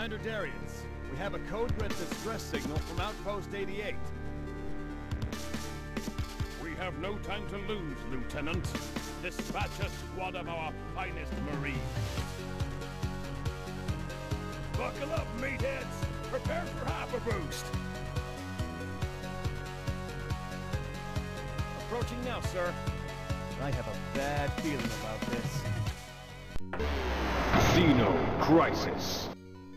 Commander Darius, we have a code red distress signal from Outpost 88. We have no time to lose, Lieutenant. Dispatch a squad of our finest Marines. Buckle up, meatheads! Prepare for half a boost! Approaching now, sir. I have a bad feeling about this. Xeno Crisis.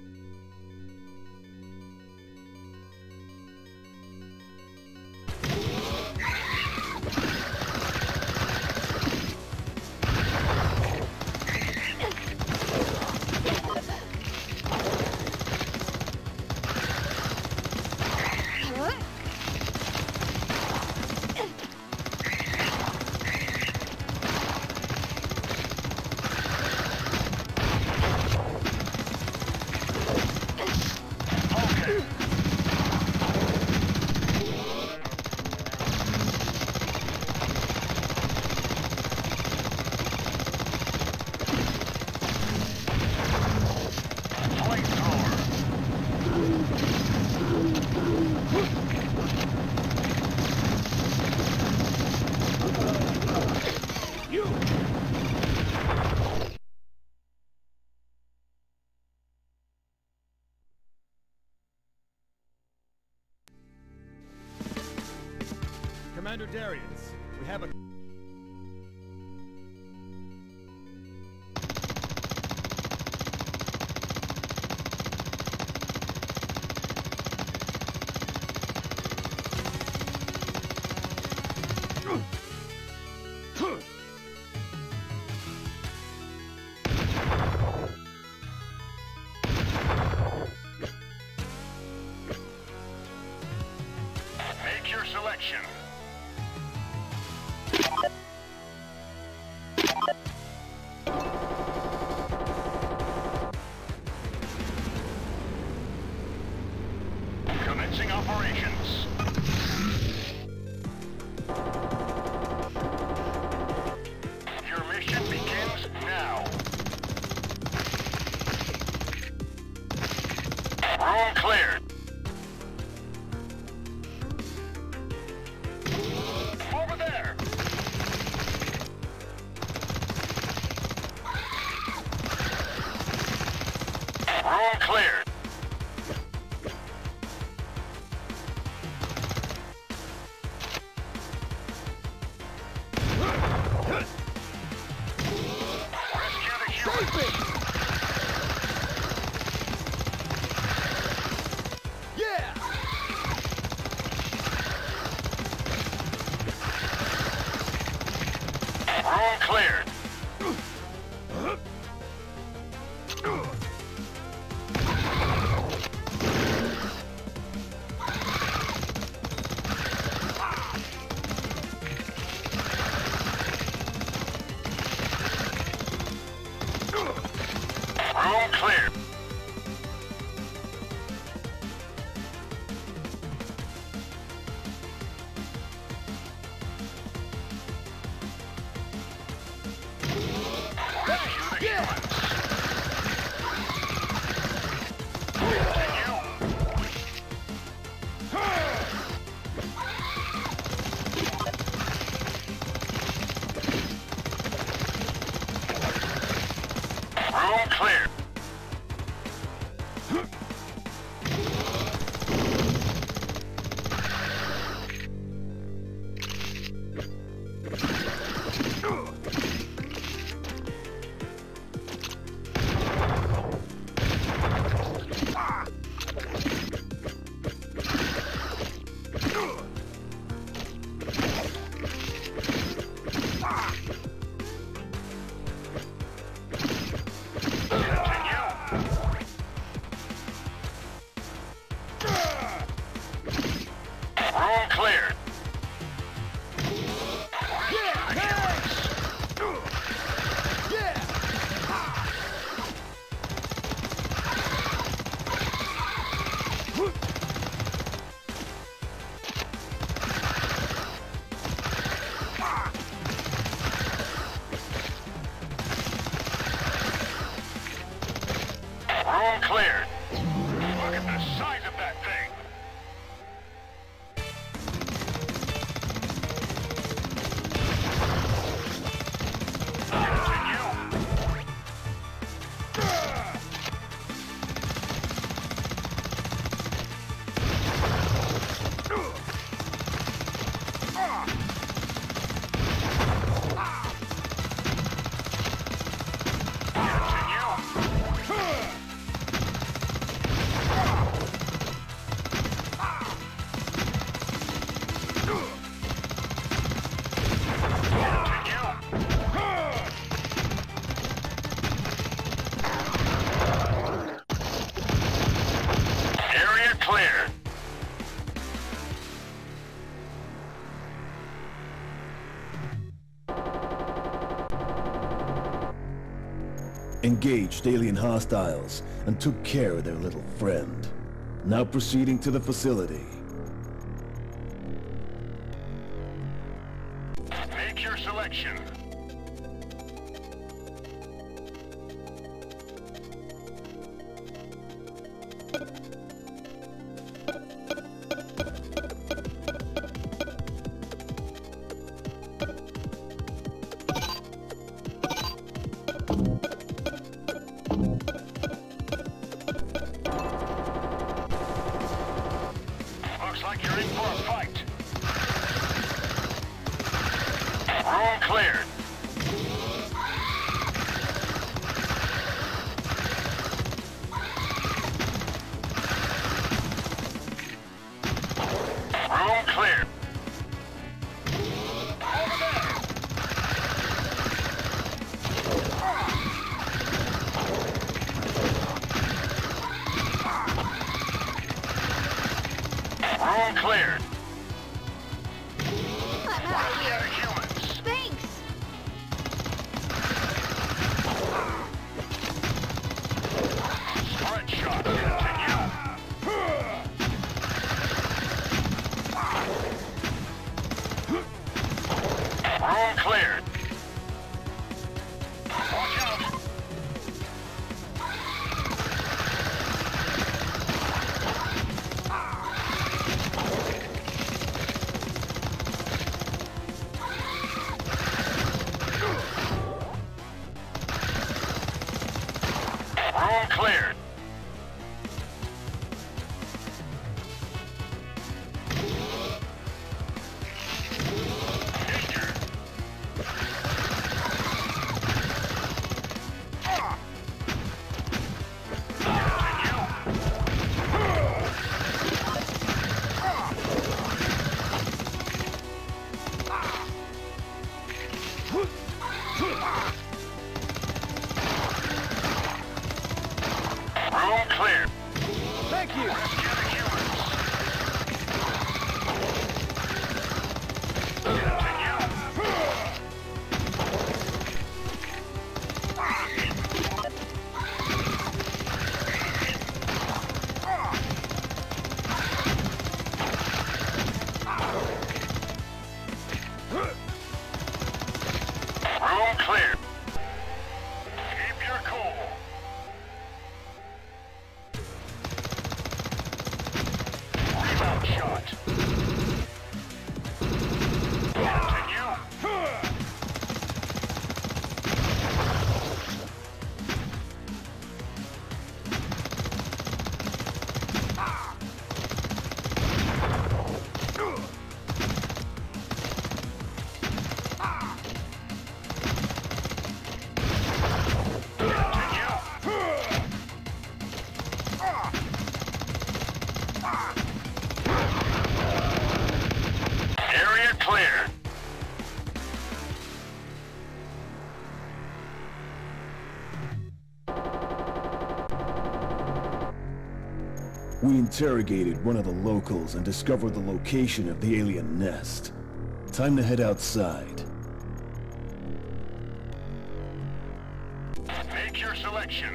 Commander Darius, we have a... Make your selection. Commencing operations. Your mission begins now. Room cleared. Over there. Room cleared. Rescue the humans. Yeah! Room cleared. Room cleared. Rescue the humans. Continue. Room cleared. Continue. engaged alien hostiles and took care of their little friend. Now proceeding to the facility. Make your selection. Looks like you're in for a fight. Room cleared. Room cleared. Over there. Room cleared. I'm out of here. Humans. Thanks. Spread shot. Continue. Room cleared. Watch out. Room cleared. Danger. Room cleared. Thank you! Rescue the humans. Continue. Room cleared. Keep your cool. Rebound shot. Continue. Area clear. We interrogated one of the locals and discovered the location of the alien nest. Time to head outside. Make your selection.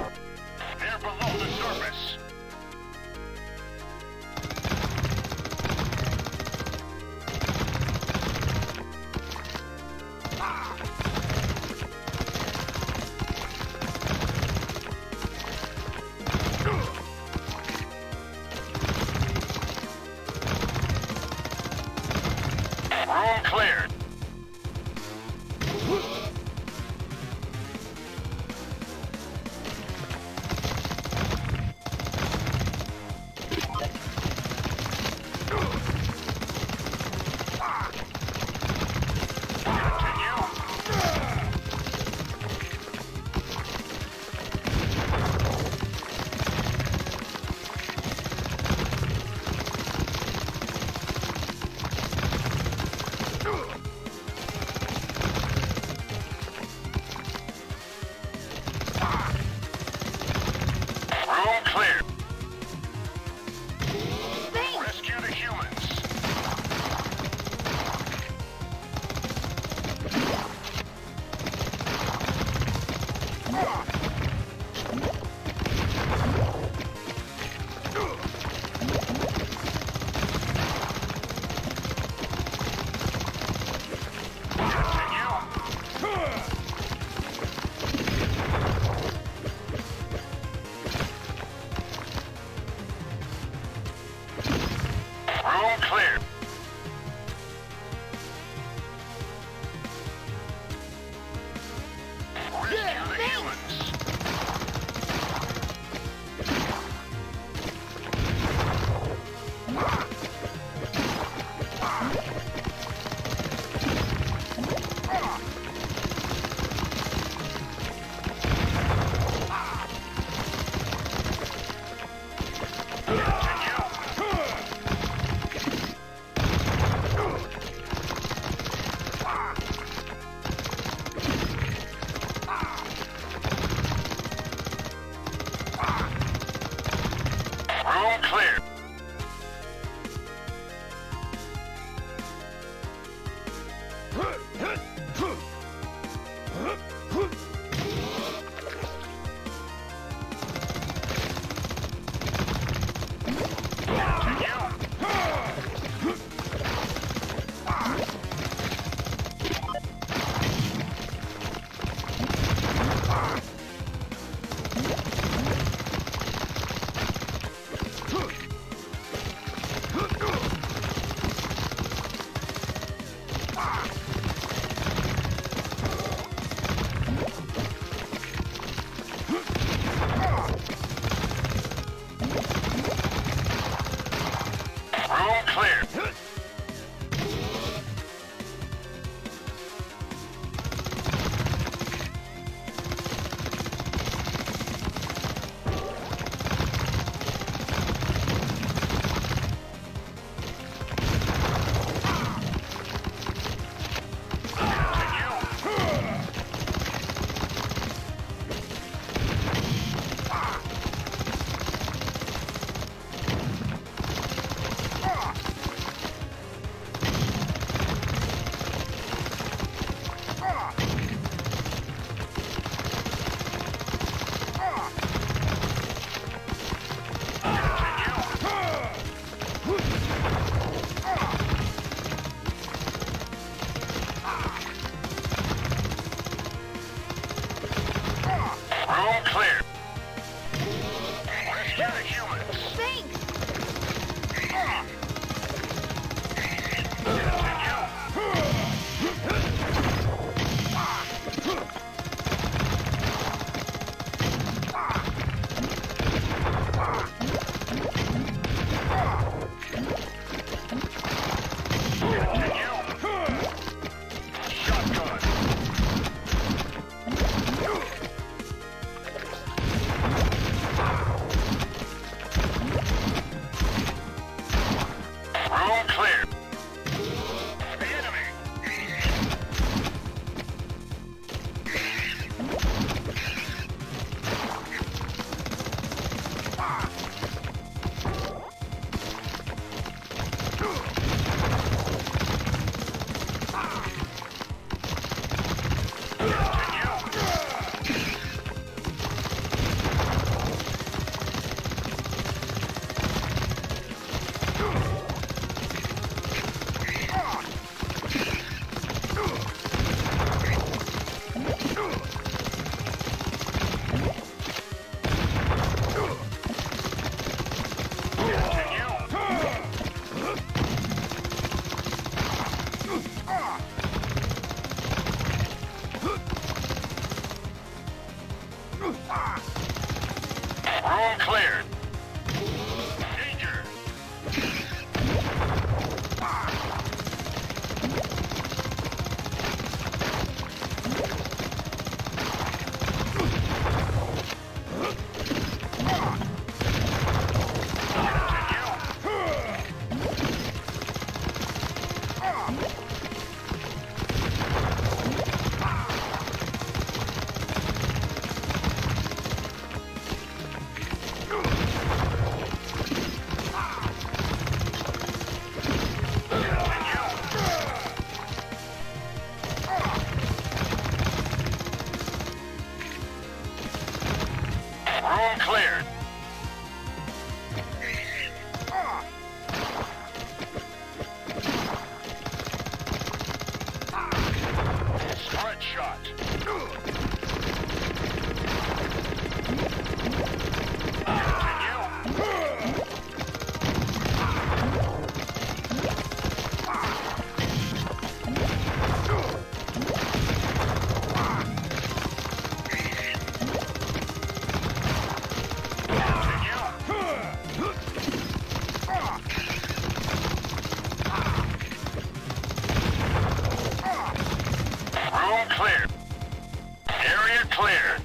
They're below the surface. clear. Rescue the humans. Room clear. Rescue the humans. Room clear. Room clear. Room clear. Rescue the humans. Thanks! Shotgun. Room clear. The enemy. Room cleared. Danger. Continue. Room cleared. Spread shot. Room clear. Area clear.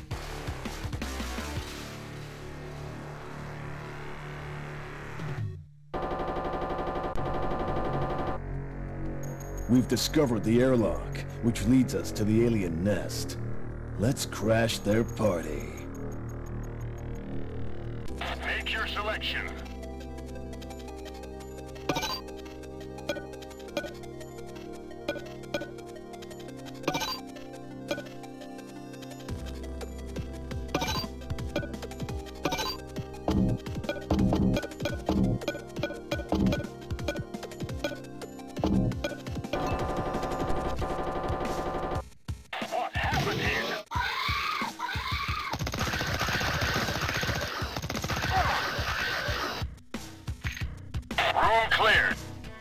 We've discovered the airlock, which leads us to the alien nest. Let's crash their party. Make your selection. What happened here? Room cleared.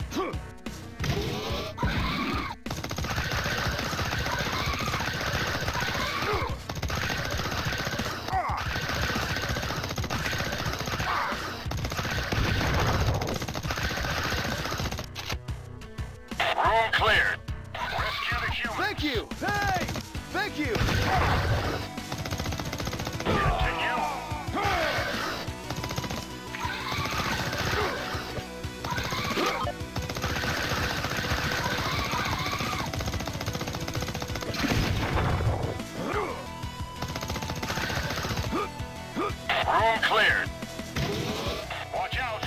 Room cleared. Rescue the humans. Thank you! Hey! Thank you! Continue. Room cleared. Watch out.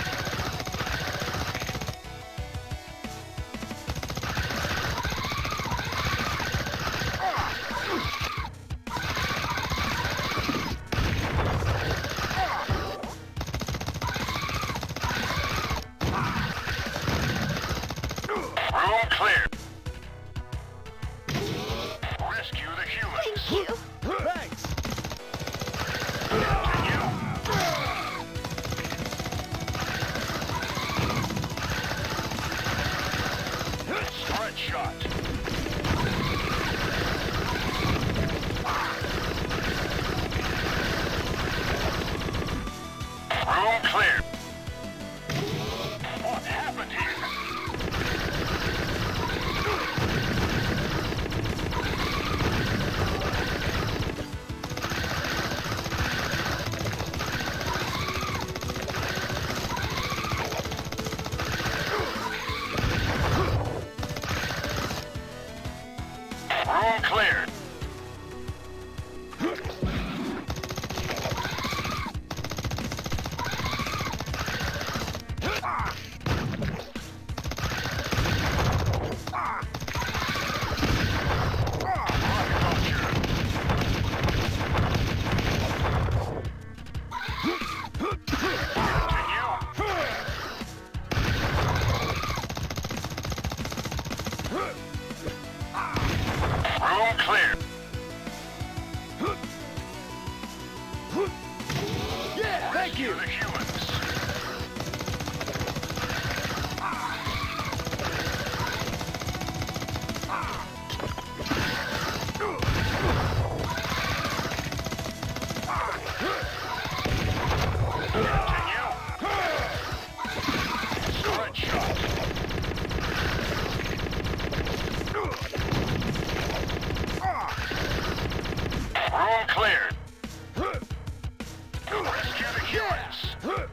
Room cleared. Rescue the humans. Thank you. Thanks! Continue. Spread shot. Room cleared. What happened here? Room cleared. Rocket launcher. Room cleared. Yeah, thank you! Rescue the humans. Continue. Spread shot. Room cleared. Rescue the humans.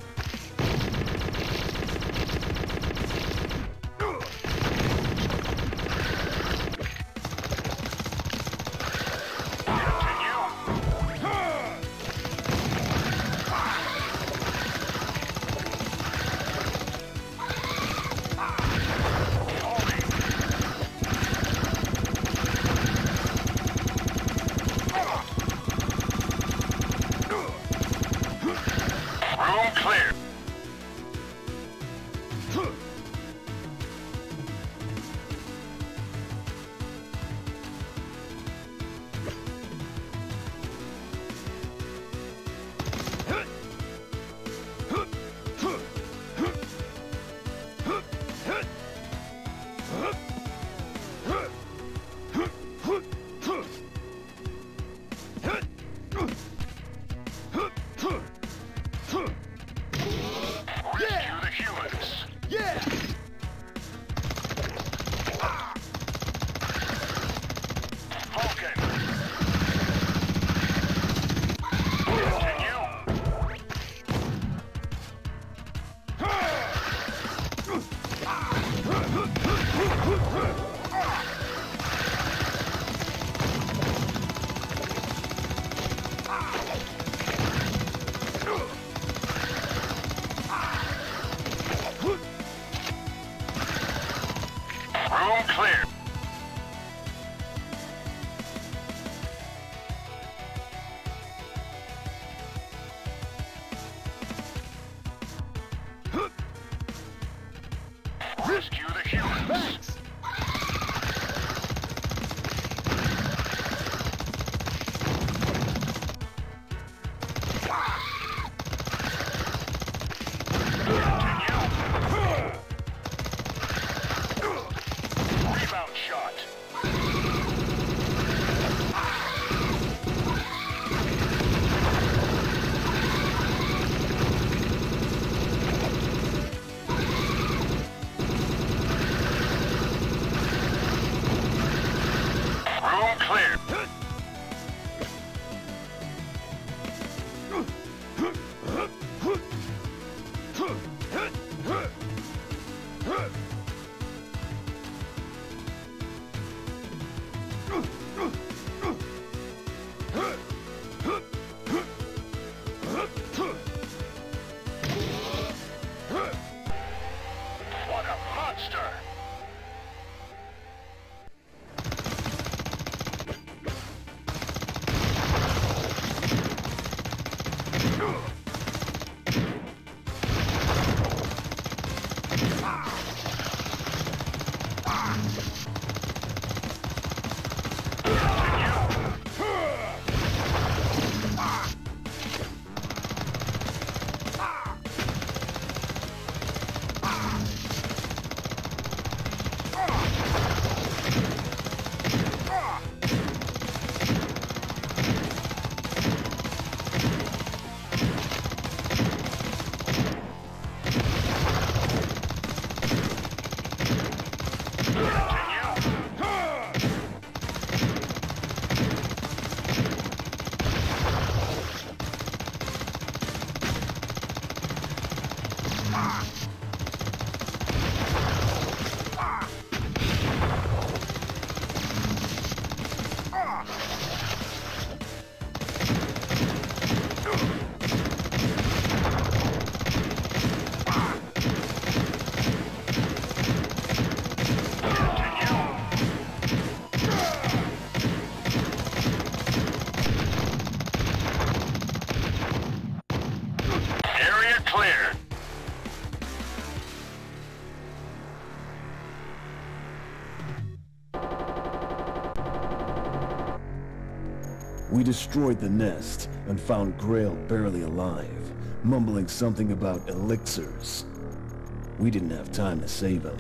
We destroyed the nest and found Grail barely alive, mumbling something about elixirs. We didn't have time to save him.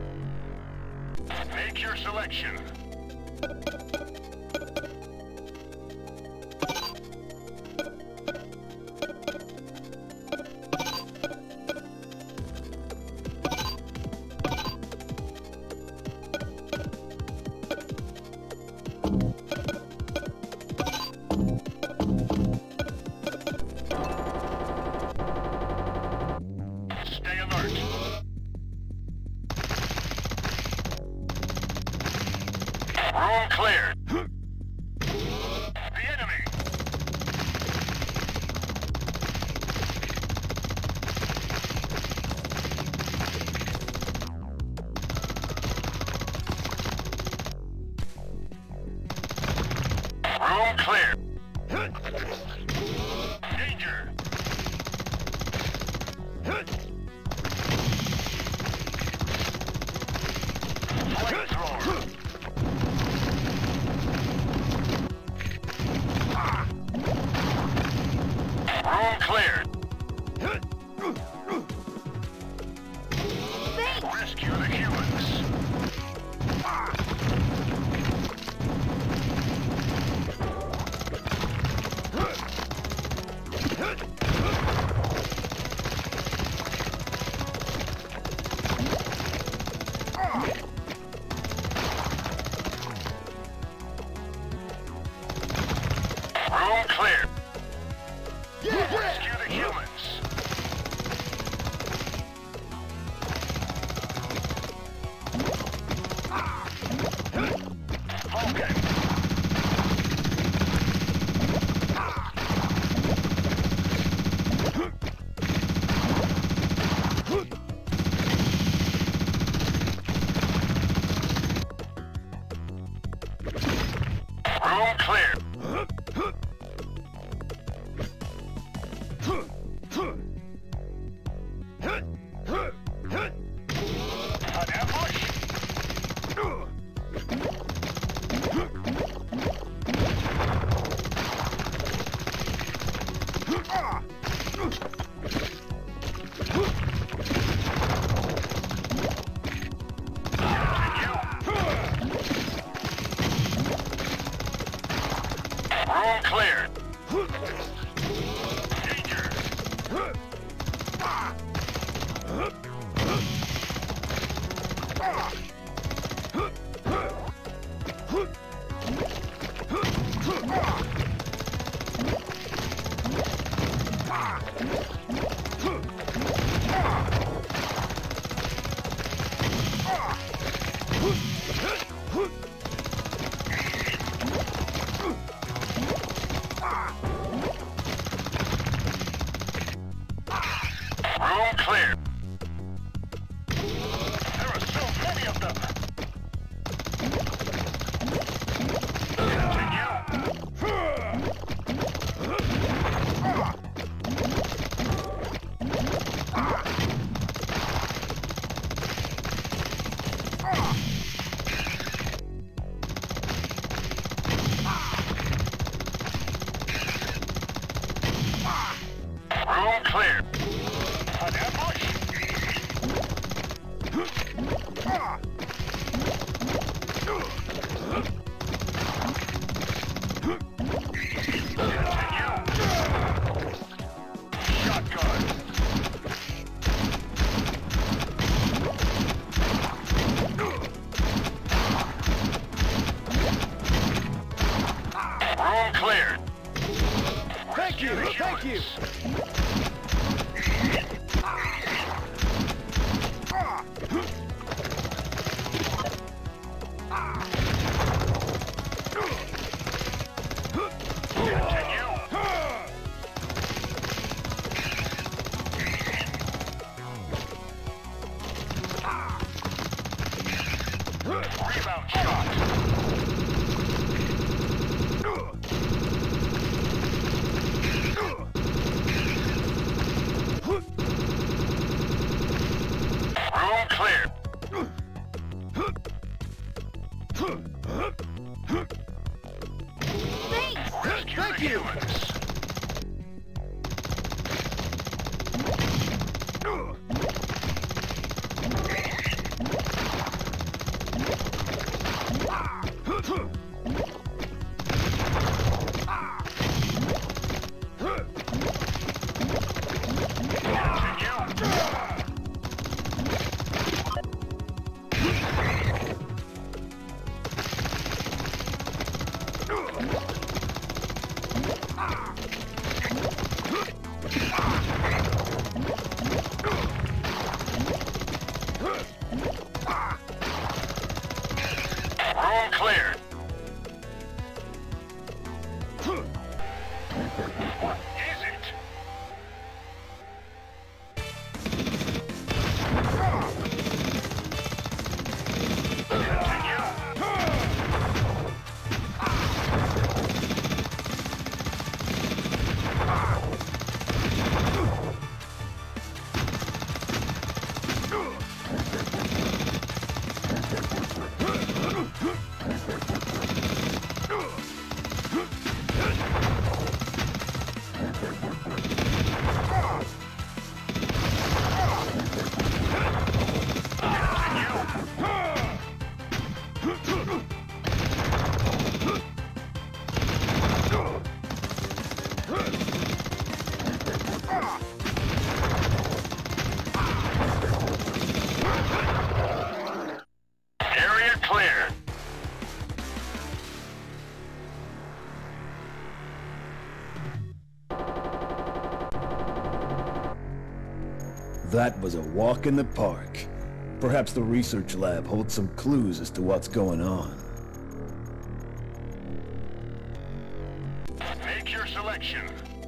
Make your selection. Stay alert. Room cleared. The enemy. Room clear. Danger. Flamethrower. Room cleared. Rescue the humans. Room clear. Rescue the humans. Vulcan. Room clear. An ambush. Room cleared. Danger. Room clear. There are so many of them. Room clear. An ambush. Shotgun. Room cleared. Thank you, thank you. Rebound shot. Room clear. humans. Room cleared. Is it? Area clear. That was a walk in the park. Perhaps the research lab holds some clues as to what's going on. Make your selection.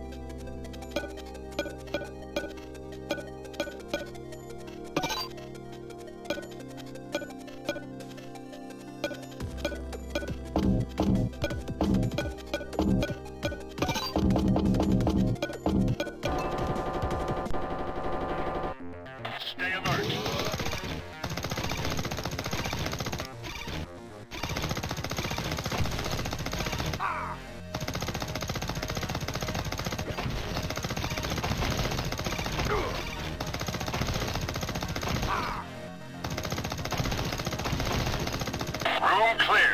Stay alert. Room clear.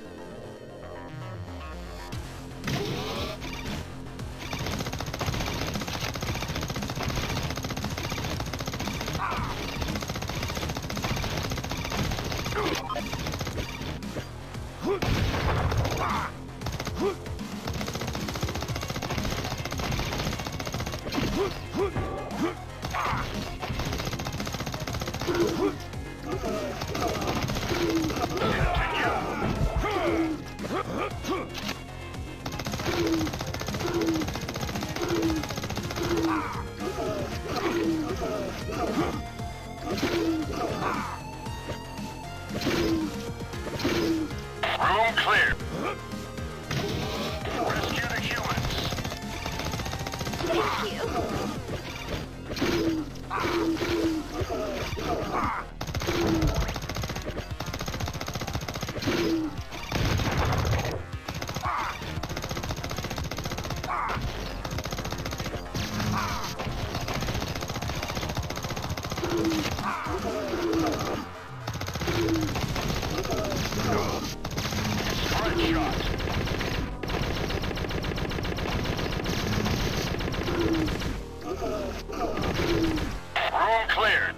Room clear. Rescue the humans. Thank you. Strike shot. Room cleared.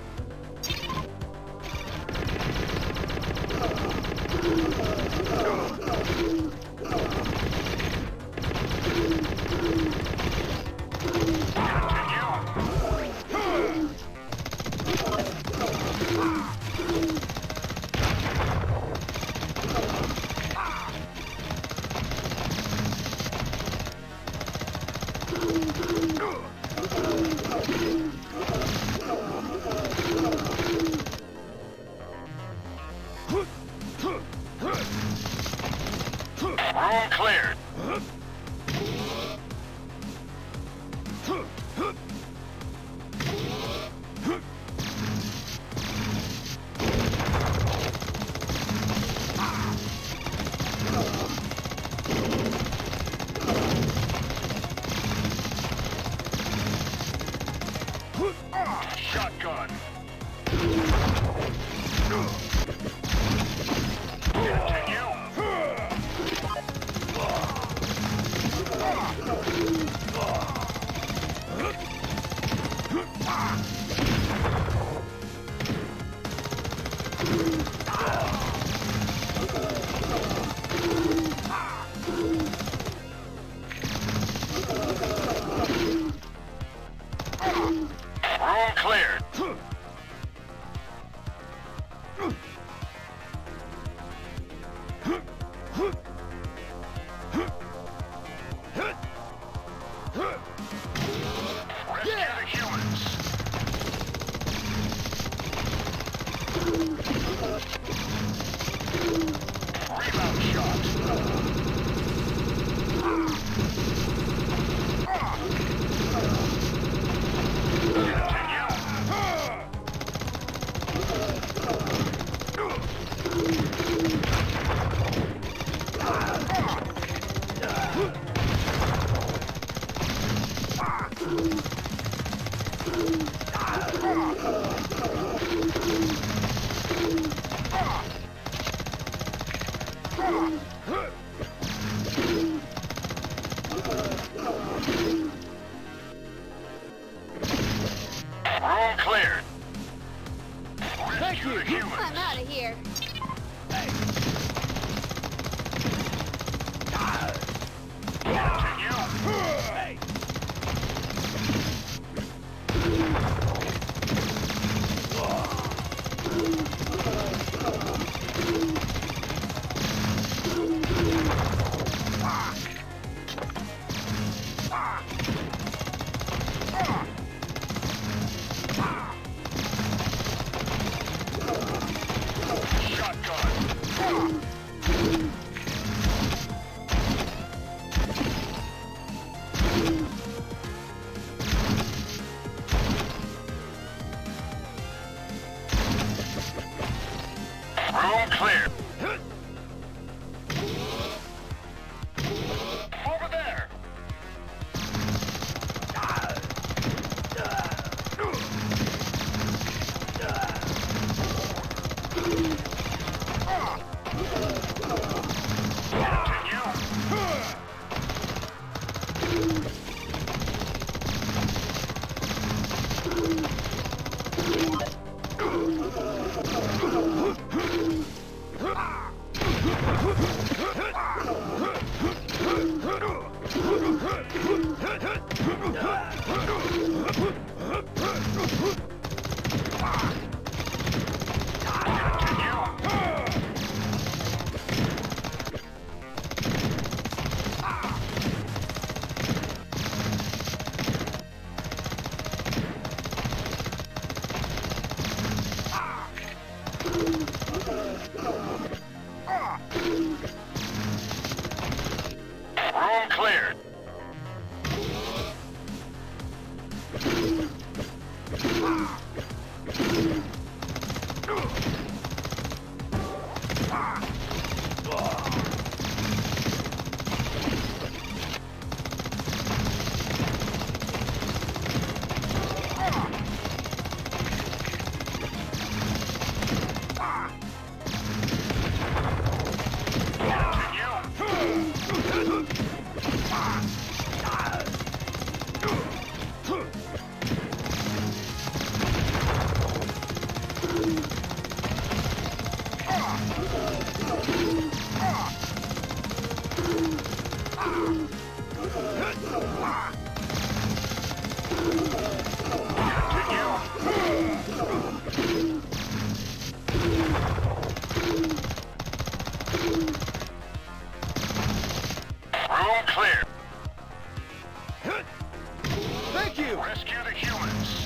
Room cleared. Shotgun. Room cleared. Rescue the humans. Rebound shot. Room cleared. Rescue the humans. I'm out of here. Room clear. Over there. Room cleared. Room clear. Thank you! Rescue the humans.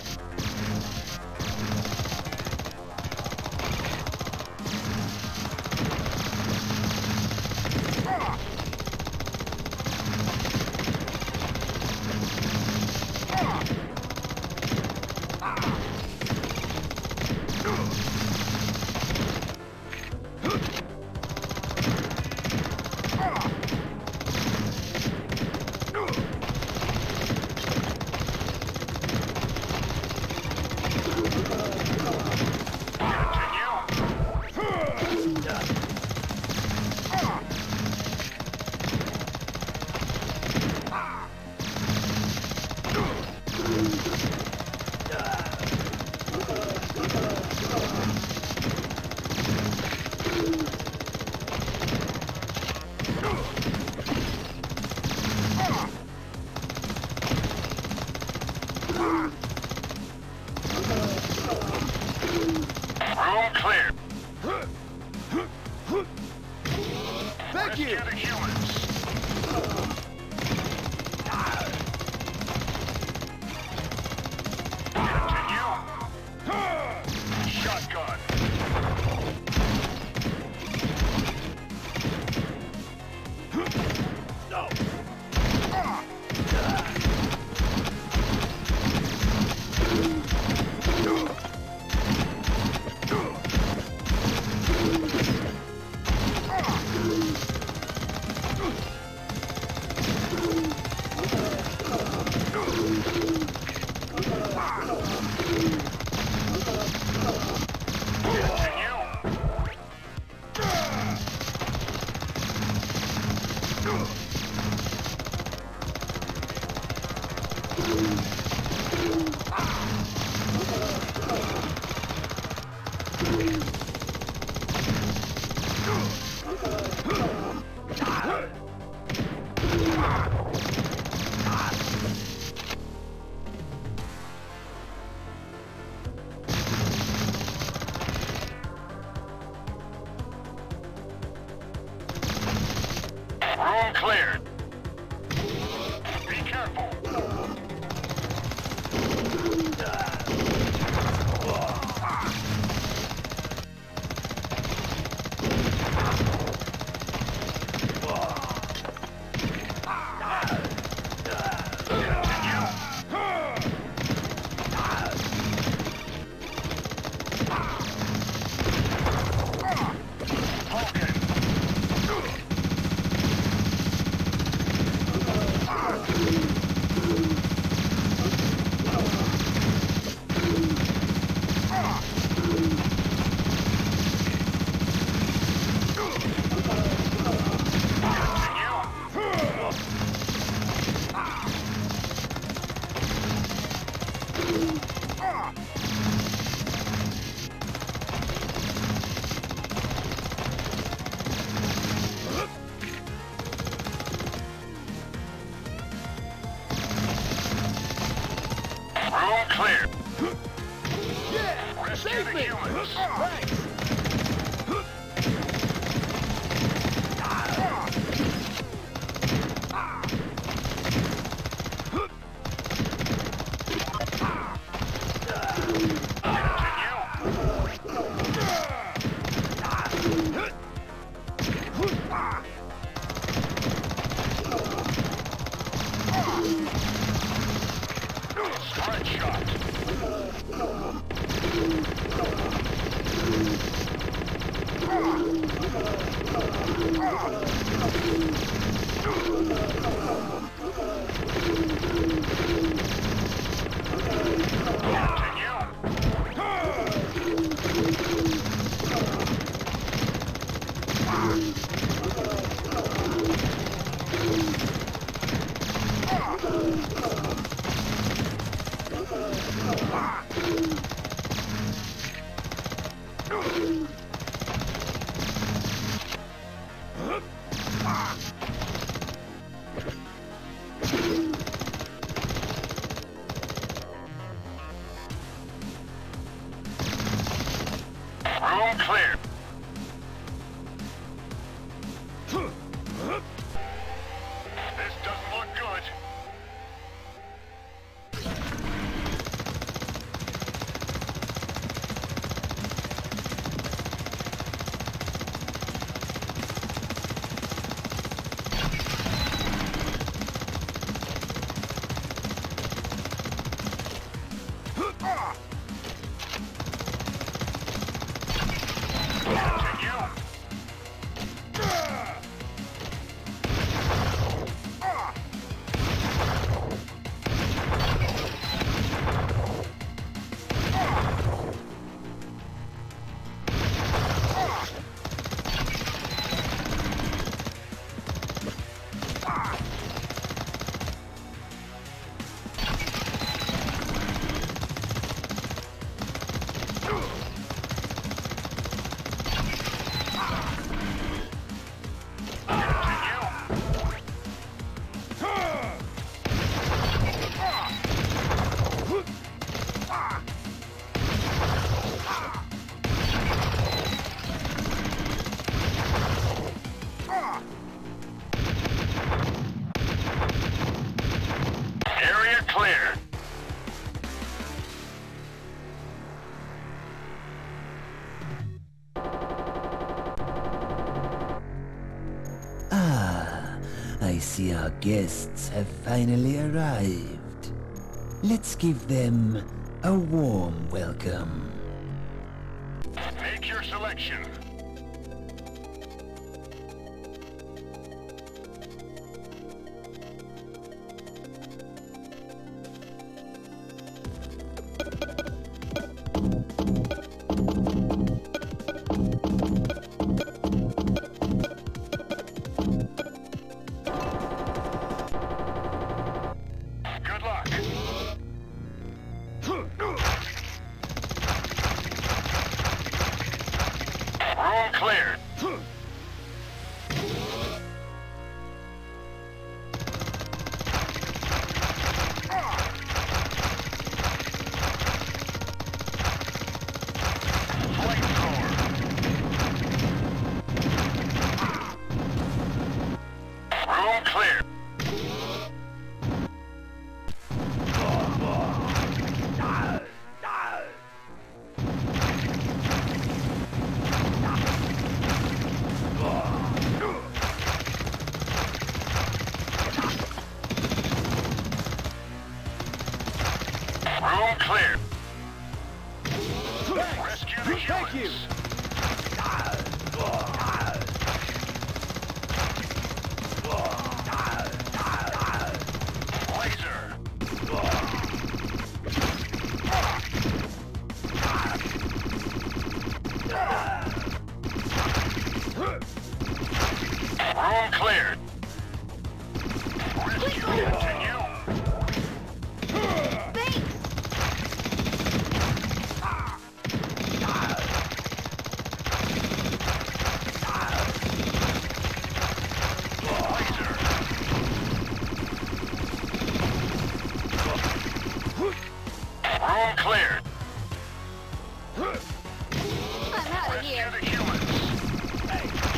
Room clear. Thank you! Rescue the humans. Continue. Shotgun. No! Room cleared. Be careful. Room clear. Yeah! Rescue Save the me! humans. Thanks! Strike shot. Our guests have finally arrived. Let's give them a warm welcome. Make your selection. Good luck. Room cleared. Room clear. Room clear. Rescue the humans. Thank you. Laser. Room cleared. Rescue continue. Laser. Room cleared. I'm out of Rescue here. the humans.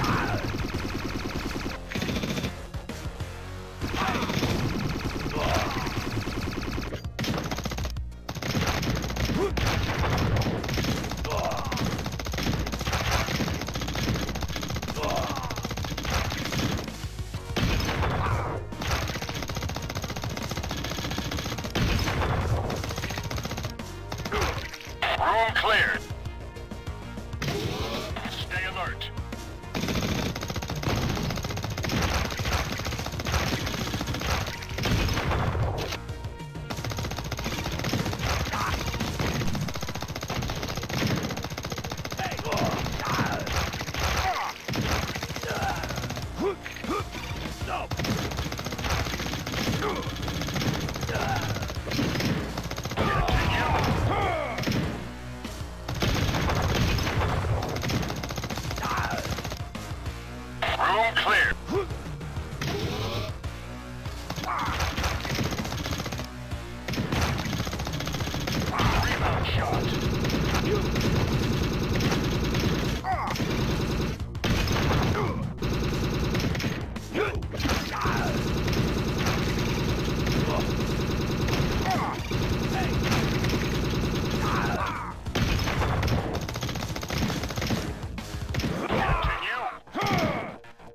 Room cleared. Stay alert. Room cleared. Rebound shot. Continue.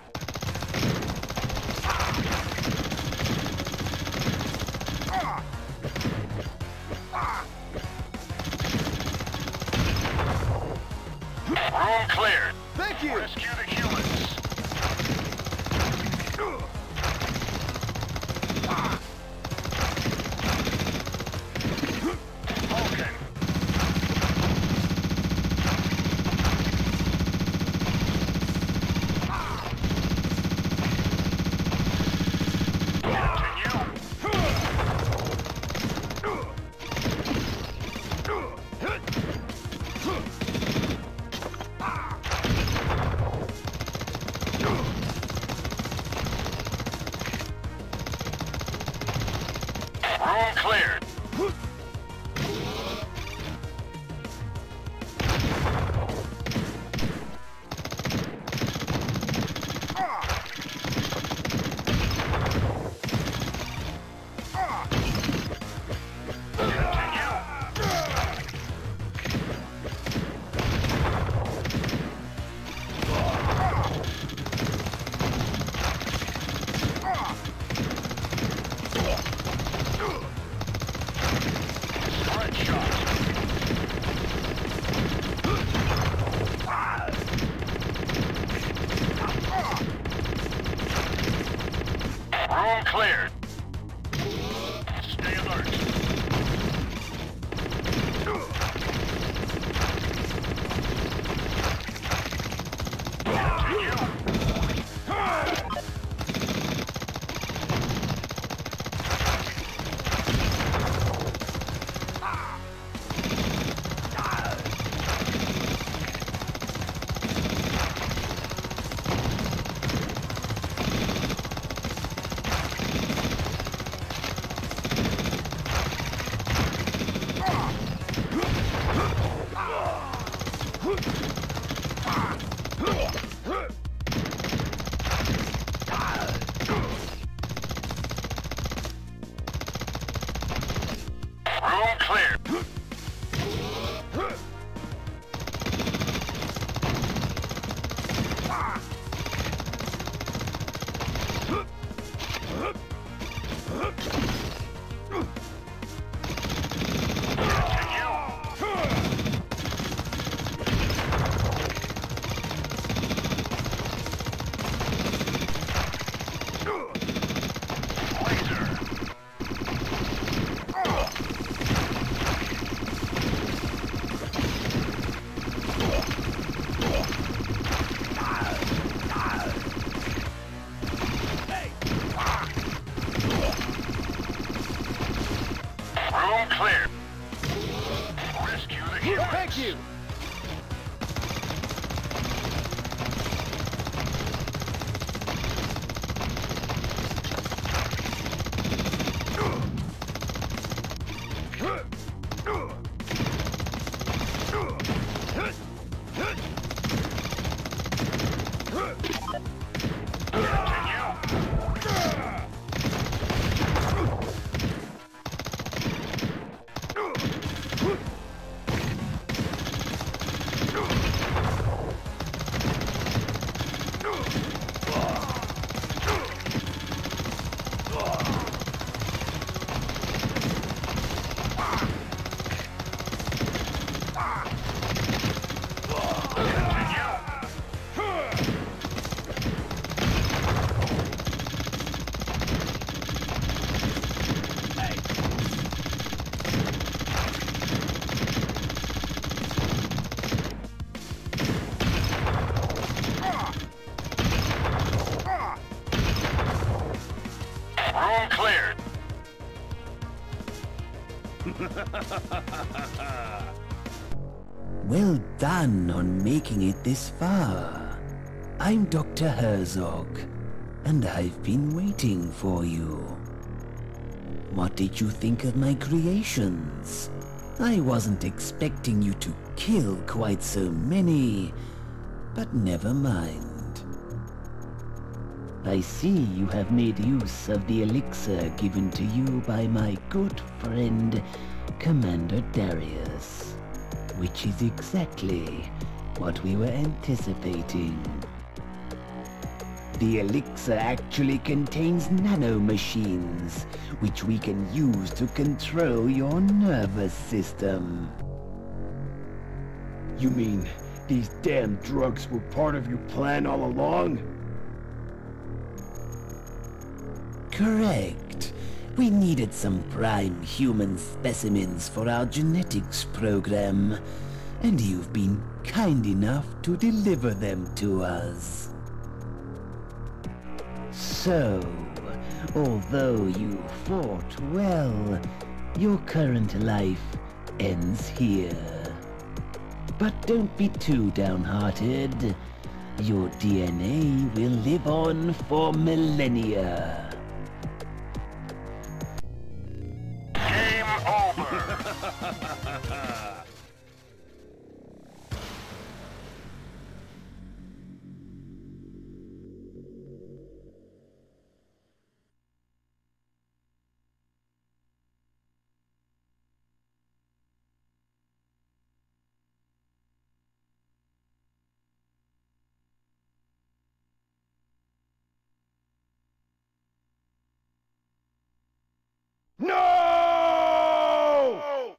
Room cleared. Thank you. Rescue the humans. Vulcan. Room cleared. Continue. All cleared. Well done on making it this far. I'm Dr. Herzog, and I've been waiting for you. What did you think of my creations? I wasn't expecting you to kill quite so many, but never mind. I see you have made use of the elixir given to you by my good friend, Commander Darius, which is exactly what we were anticipating. The elixir actually contains nanomachines, which we can use to control your nervous system. You mean these damn drugs were part of your plan all along? Correct. We needed some prime human specimens for our genetics program, and you've been kind enough to deliver them to us. So, although you fought well, your current life ends here. But don't be too downhearted. Your DNA will live on for millennia. Game over. No!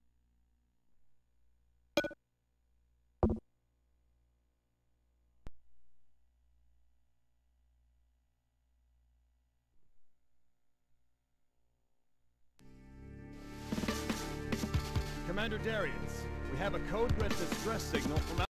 Commander Darius, we have a code red distress signal from